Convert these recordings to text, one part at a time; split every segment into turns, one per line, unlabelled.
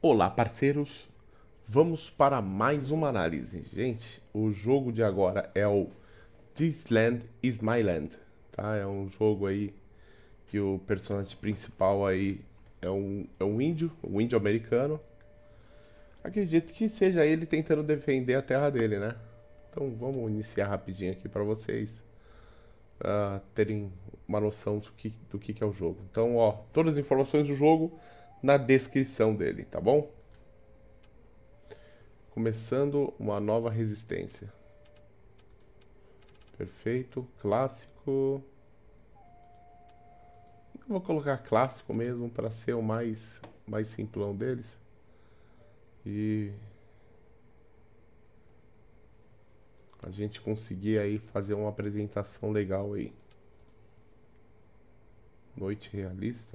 Olá, parceiros. Vamos para mais uma análise. Gente, o jogo de agora é o This Land is My Land, tá? É um jogo aí que o personagem principal aí é um índio americano. Acredito que seja ele tentando defender a terra dele, né? Então vamos iniciar rapidinho aqui para vocês terem uma noção do que é o jogo. Então, ó, todas as informações do jogo na descrição dele, tá bom? Começando uma nova resistência. Perfeito, clássico. Eu vou colocar clássico mesmo para ser o mais simplão deles. E a gente conseguir aí fazer uma apresentação legal aí. Noite realista.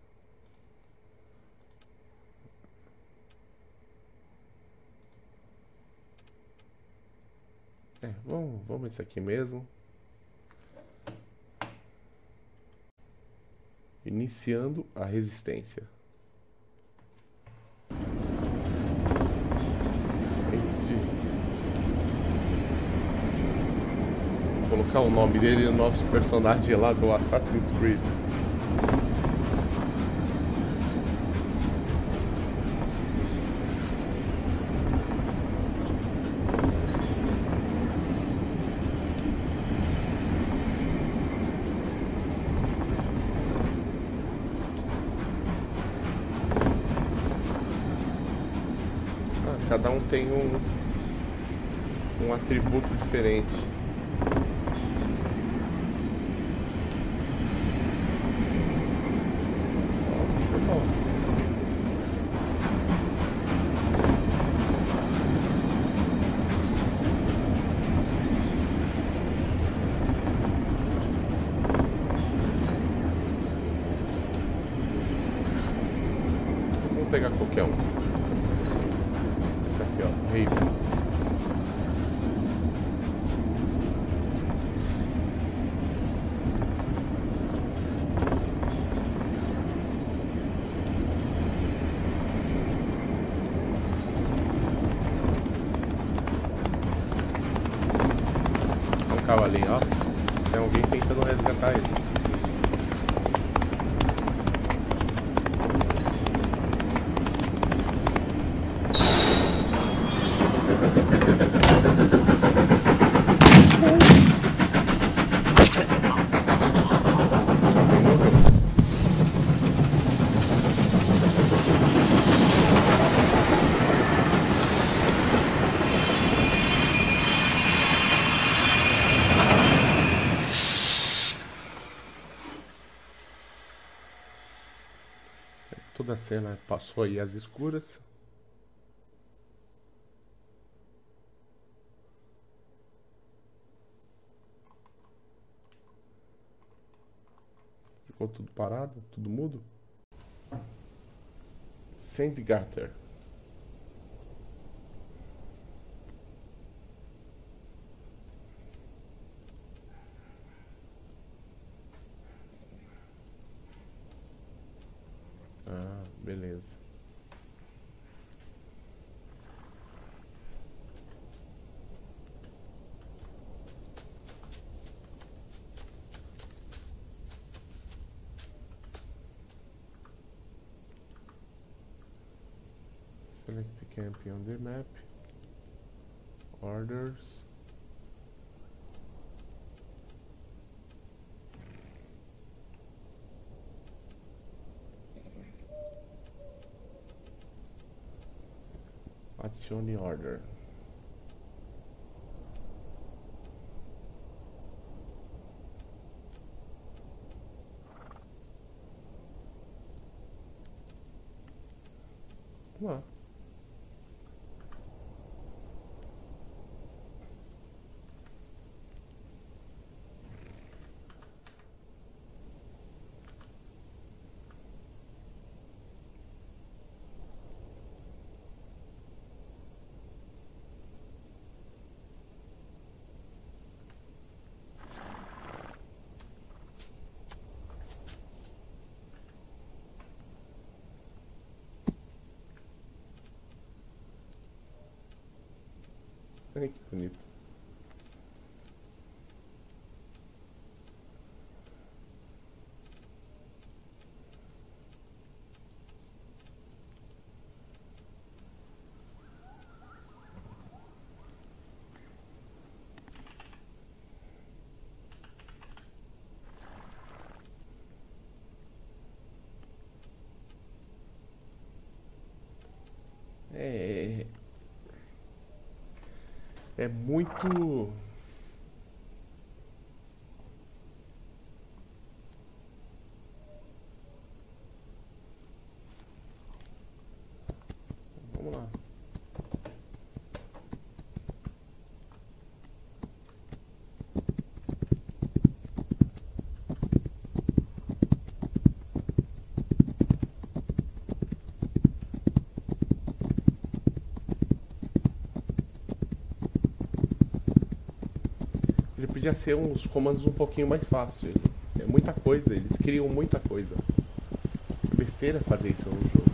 Vamos esse aqui mesmo. Iniciando a resistência. Vou colocar o nome dele no nosso personagem lá do Assassin's Creed. Cada um tem um atributo diferente. Vamos pegar qualquer um. Esse aqui, ó, Raven. Um cavalinho, ó. Tem alguém tentando resgatar ele. Toda a cena passou aí às escuras. Ficou tudo parado, tudo mudo. Sandgater. Ah, beleza. Select the camp on the map. Orders. Adicione order. Vamos lá. Ai, que bonito. É, é muito. Vamos lá. Ele podia ser uns comandos um pouquinho mais fáceis. É muita coisa, eles criam muita coisa. É besteira fazer isso no jogo.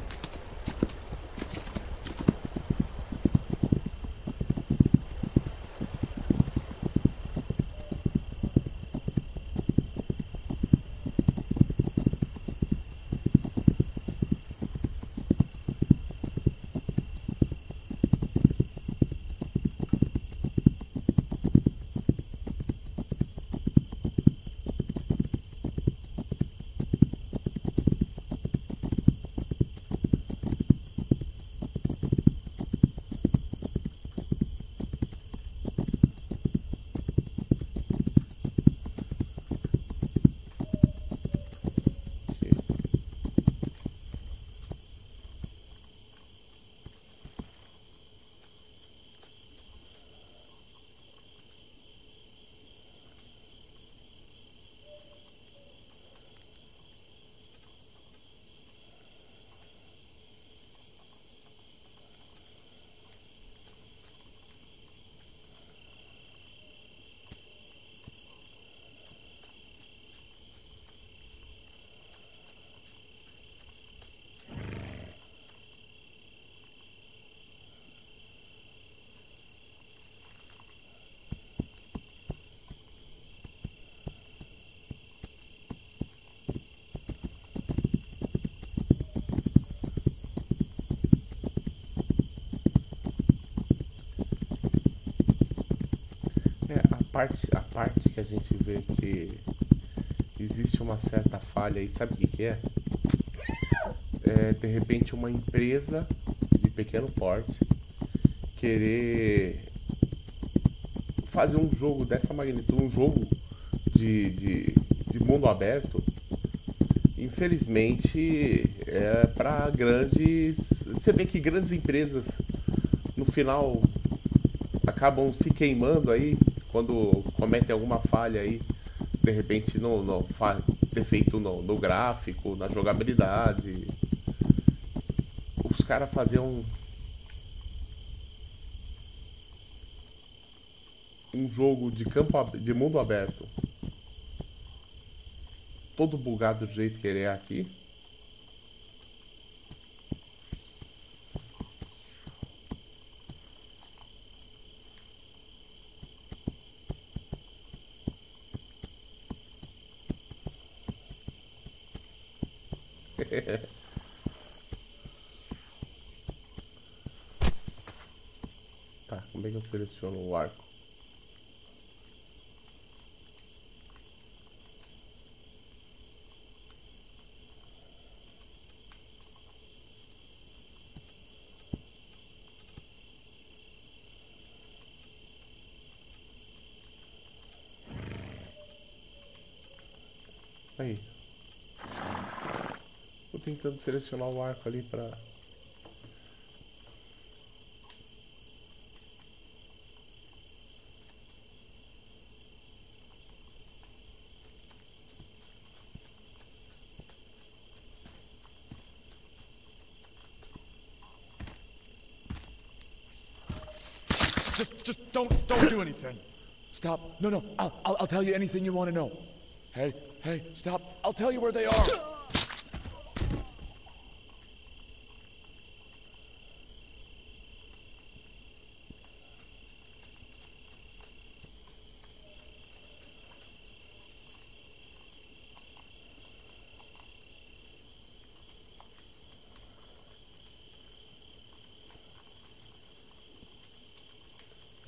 A parte que a gente vê que existe uma certa falha aí, sabe o que que é? É de repente uma empresa de pequeno porte querer fazer um jogo dessa magnitude, um jogo de mundo aberto. Infelizmente é para grandes. Você vê que grandes empresas no final acabam se queimando aí quando cometem alguma falha aí, de repente defeito no gráfico, na jogabilidade. Os caras faziam um jogo de mundo aberto, todo bugado do jeito que ele é aqui. Tá, como é que eu seleciono o arco? Aí. Tô tentando selecionar o arco ali pra.
Just don't do anything. Stop. No. I'll tell you anything you want to know. Hey, stop. I'll tell you where they are.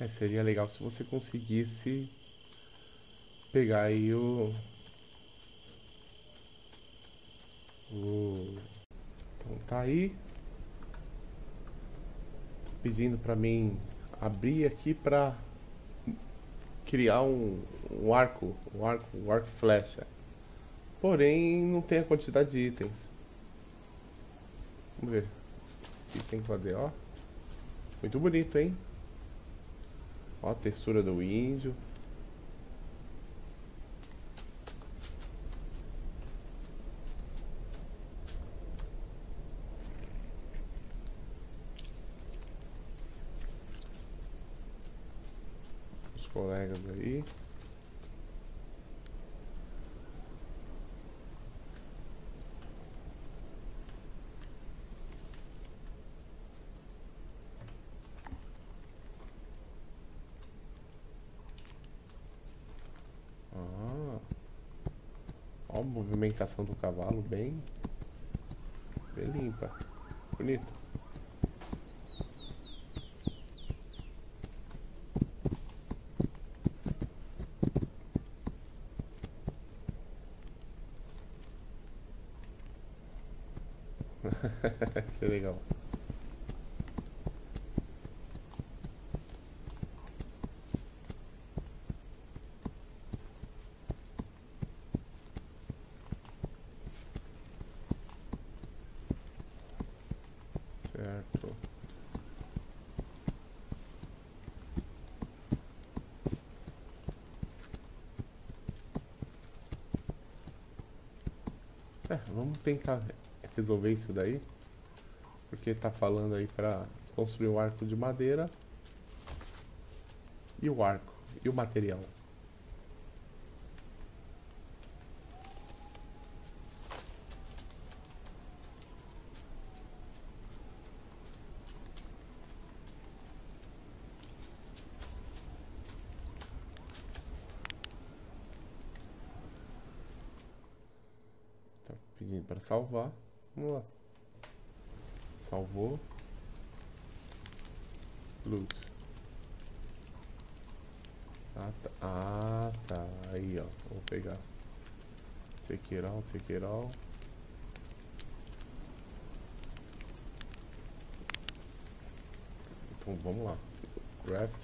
Seria legal se você conseguisse pegar aí Então tá aí. Pedindo pra mim abrir aqui pra criar um arco e flecha. Porém, não tem a quantidade de itens. Vamos ver. O que tem que fazer, ó. Muito bonito, hein? Ó a textura do índio. Os colegas aí. Ah, ó a movimentação do cavalo bem limpa. Bonito. Que legal. Certo. Vamos tentar resolver isso daí. Porque tá falando aí pra construir o arco de madeira. E o arco. E o material. Tá pedindo pra salvar. Vamos lá. Salvou. Loot. Ah, tá. Ah, tá. Aí, ó. Vou pegar. Take it all, take it all. Então, vamos lá. Craft.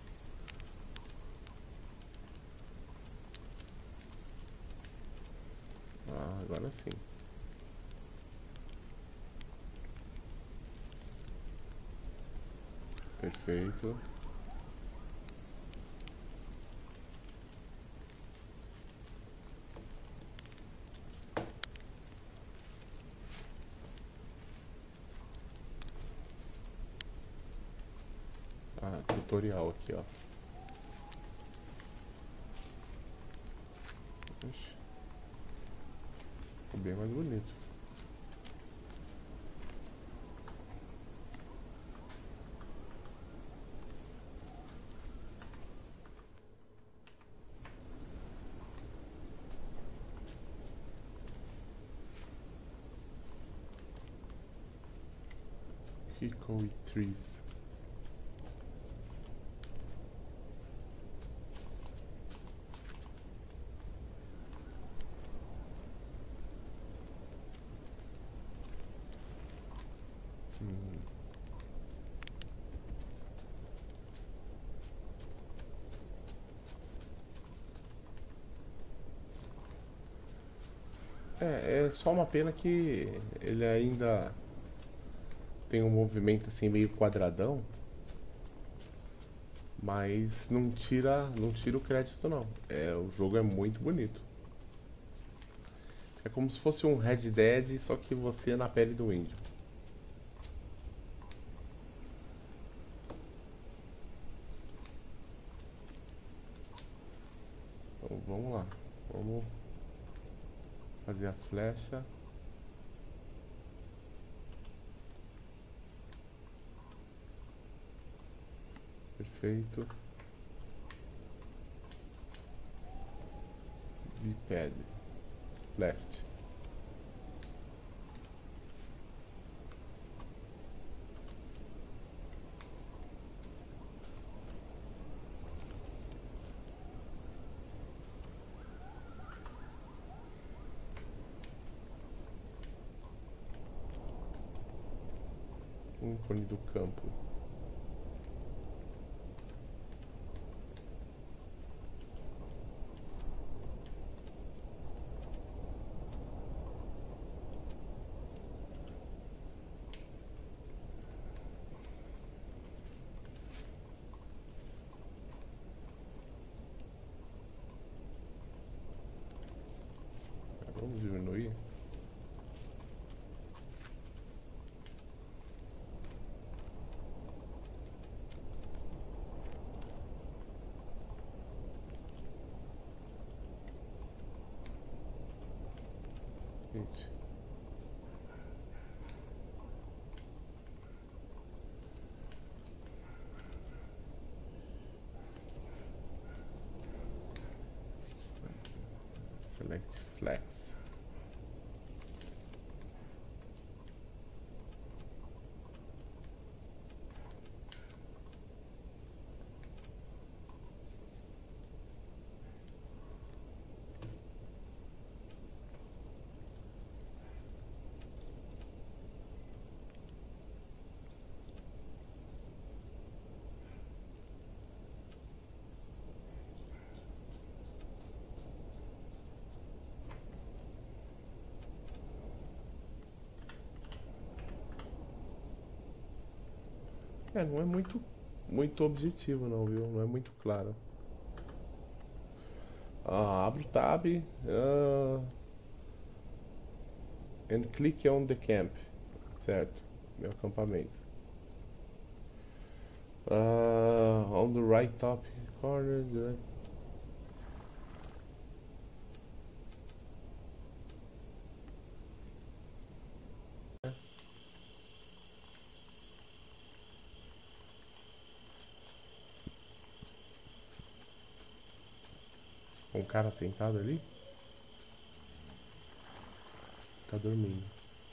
Ah, agora sim. Perfeito. Ah, tutorial aqui, ó. Ixi. Ficou bem mais bonito. Hickory trees. É só uma pena que ele ainda tem um movimento assim meio quadradão, mas não tira o crédito não. O jogo é muito bonito. É como se fosse um Red Dead, só que você é na pele do índio. Então vamos lá. Vamos fazer a flecha. Perfeito. D-pad. Left. Um ícone do campo. Vamos diminuir. Gente. Select flex. Não é muito objetivo não, viu? Não é muito claro. Abro o tab and click on the camp. Certo, meu acampamento. On the right top corner. Um cara sentado ali? Tá dormindo.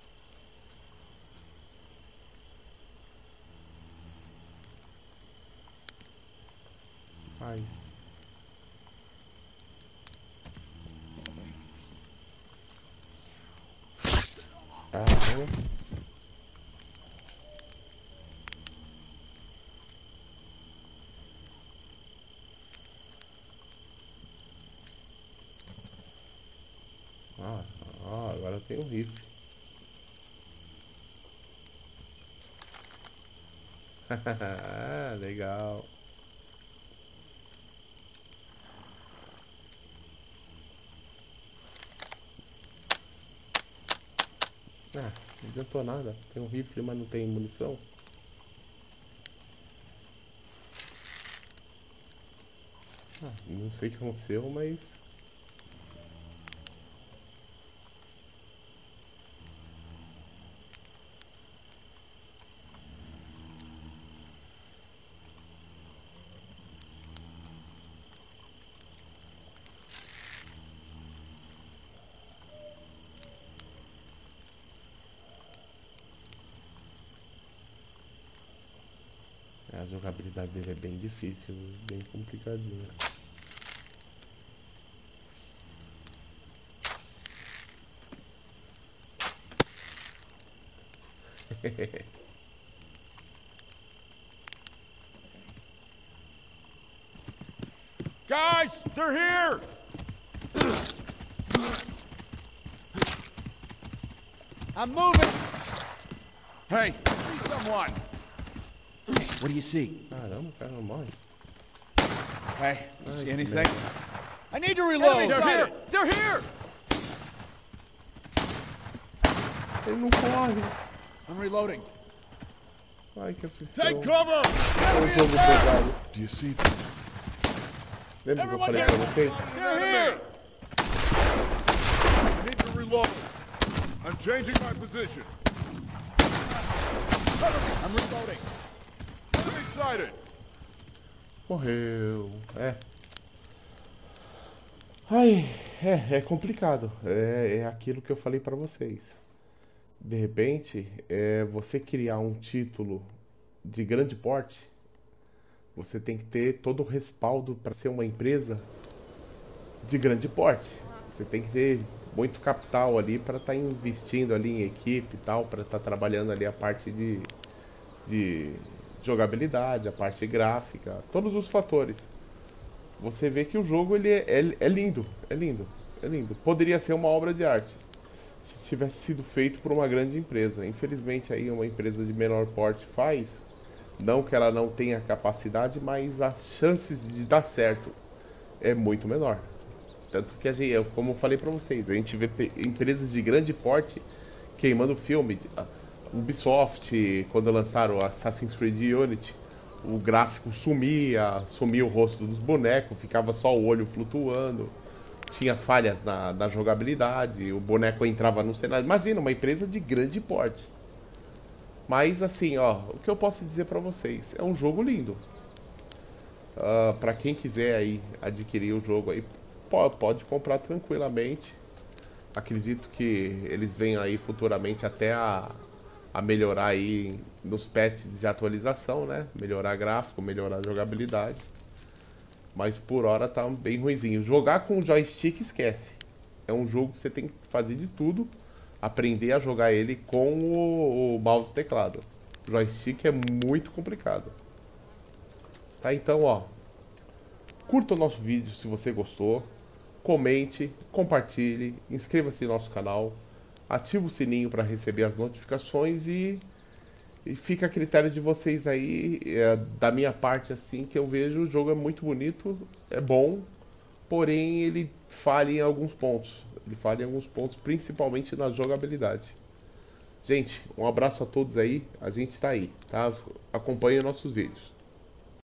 Ai. Agora tem um rifle. Legal. Não adiantou nada. Tem um rifle, mas não tem munição. Não sei o que aconteceu, mas... A jogabilidade dele é bem difícil, bem complicadinha.
Guys, they're here! I'm moving! Hey, see someone! What do you see?
Caramba, o cara não morre.
Hey, you see anything?
merda.
I need to reload!
They're here!
They're here!
Ele não corre.
I'm reloading.
Ai, que aflição.
Take cover!
É um jogo pesado.
Do you see them?
Lembra que eu falei pra vocês?
They're here!
I need to reload. I'm changing my position.
I'm reloading.
Enemy sighted.
Morreu. Ai, é complicado. É aquilo que eu falei pra vocês. De repente, você criar um título de grande porte, você tem que ter todo o respaldo para ser uma empresa de grande porte. Você tem que ter muito capital ali para estar investindo ali em equipe e tal, para estar trabalhando ali a parte de de jogabilidade, a parte gráfica, todos os fatores. Você vê que o jogo ele é lindo, é lindo, é lindo. Poderia ser uma obra de arte se tivesse sido feito por uma grande empresa. Infelizmente aí uma empresa de menor porte faz, não que ela não tenha capacidade, mas as chances de dar certo é muito menor. Tanto que a gente, como eu falei pra vocês, a gente vê empresas de grande porte queimando filme. Ubisoft, quando lançaram o Assassin's Creed Unity, o gráfico sumia o rosto dos bonecos, ficava só o olho flutuando, tinha falhas na jogabilidade, o boneco entrava no cenário. Imagina, uma empresa de grande porte. Mas assim, ó, o que eu posso dizer pra vocês, é um jogo lindo. Pra quem quiser aí adquirir o jogo aí, pode comprar tranquilamente. Acredito que eles venham aí futuramente até a melhorar aí nos patches de atualização, né? Melhorar gráfico, melhorar a jogabilidade. Mas por hora tá bem ruinzinho. Jogar com o joystick esquece. É um jogo que você tem que fazer de tudo, aprender a jogar ele com o mouse e teclado. O joystick é muito complicado. Tá, então, ó, curta o nosso vídeo se você gostou, comente, compartilhe, inscreva-se no nosso canal, ative o sininho para receber as notificações e fica a critério de vocês aí, da minha parte, assim, que eu vejo o jogo é muito bonito, é bom, porém ele falha em alguns pontos. Ele falha em alguns pontos, principalmente na jogabilidade. Gente, um abraço a todos aí, a gente tá aí, tá? Acompanhe nossos vídeos.